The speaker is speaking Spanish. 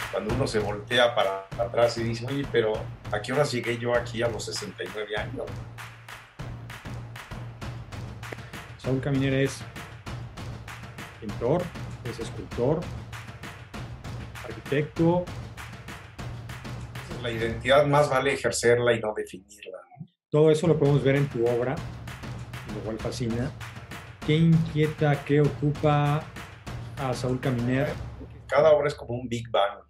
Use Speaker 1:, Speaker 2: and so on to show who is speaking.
Speaker 1: cuando uno se voltea para atrás y dice, oye, pero ¿a qué horas llegué yo aquí a los 69 años?
Speaker 2: Saúl Caminer es pintor, es escultor, arquitecto.
Speaker 1: La identidad más vale ejercerla y no definirla.
Speaker 2: Todo eso lo podemos ver en tu obra, lo cual fascina. ¿Qué inquieta, qué ocupa a Saúl Caminer?
Speaker 1: Cada obra es como un Big Bang.